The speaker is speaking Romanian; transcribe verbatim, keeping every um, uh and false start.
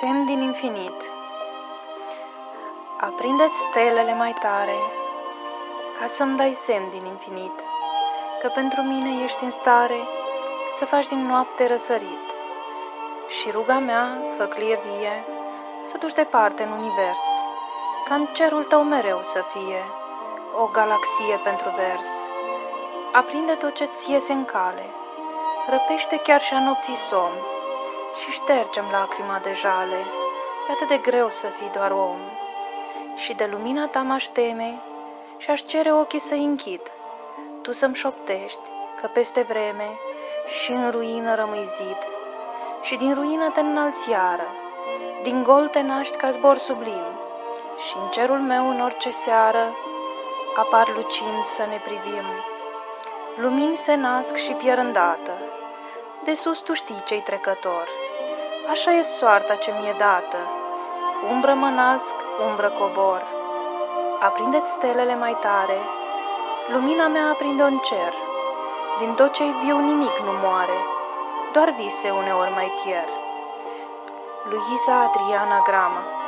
Semn din infinit. Aprindeți stelele mai tare, ca să-mi dai semn din infinit, că pentru mine ești în stare să faci din noapte răsărit. Și ruga mea, făclie vie, să duci departe în univers, ca în cerul tău mereu să fie o galaxie pentru vers. Aprinde tot ce-ți iese în cale, răpește chiar și a nopții somn și ștergem lacrima de jale. E atât de greu să fii doar om. Și de lumina ta m-aș teme și-aș cere ochii să-i închid, tu să-mi șoptești că peste vreme și în ruină rămâi zid. Și din ruină te înalți iară, din gol te naști ca zbor sublim, și în cerul meu în orice seară apar lucind să ne privim. Lumini se nasc și pierd îndată, de sus tu știi ce-i trecător, așa e soarta ce mi-e dată, umbră mă nasc, umbră cobor. Aprindeți stelele mai tare, lumina mea aprinde-o în cer, din tot ce-i viu nimic nu moare, doar vise uneori mai pierd. Luiza Adriana Grama.